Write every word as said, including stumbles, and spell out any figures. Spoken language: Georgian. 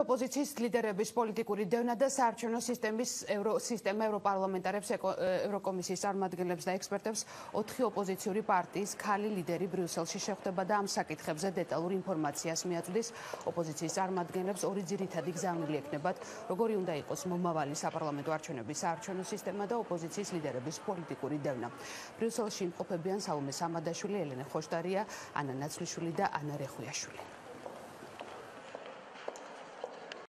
ოპოზიციის ლიდერების პოლიტიკური დევნა და საარჩევნო სისტემის სისტემა ევროპარლამენტარებს, ევროკომისიის წარმომადგენლებს და ექსპერტებს ოთხი ოპოზიციური პარტიის ქალი ლიდერი ბრიუსელში შეხვდება და ამ საკითხებზე დეტალურ ინფორმაციას მიაწვდის. ოპოზიციის წარმომადგენლებს ორი ძირითადი გზავნილი ექნებათ, როგორი უნდა იყოს მომავალი საპარლამენტო არჩევნების საარჩევნო სისტემა და ოპოზიციის ლიდერების პოლიტიკური დევნა. ბრიუსელში იმყოფებიან სალომე სამადაშვილი, ელენე ხოშტარია, ანა ნაცვლიშვილი და ანა რეხუიაშვილი.